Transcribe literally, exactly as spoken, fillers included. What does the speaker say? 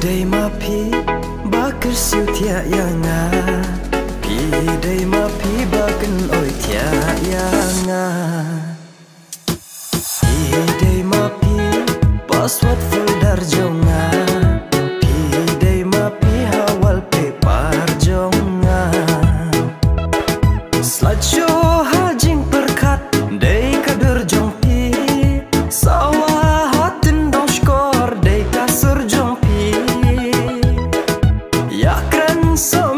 day ma pi bakar siu tia yanga pi day ma pi bakan oi tia yanga pi day ma pi password folder jonga pi day ma pi hawal paper jonga slideshow hajing perkat day kader jong pi sawa hotin dong skor day kasur jong pi ya keren so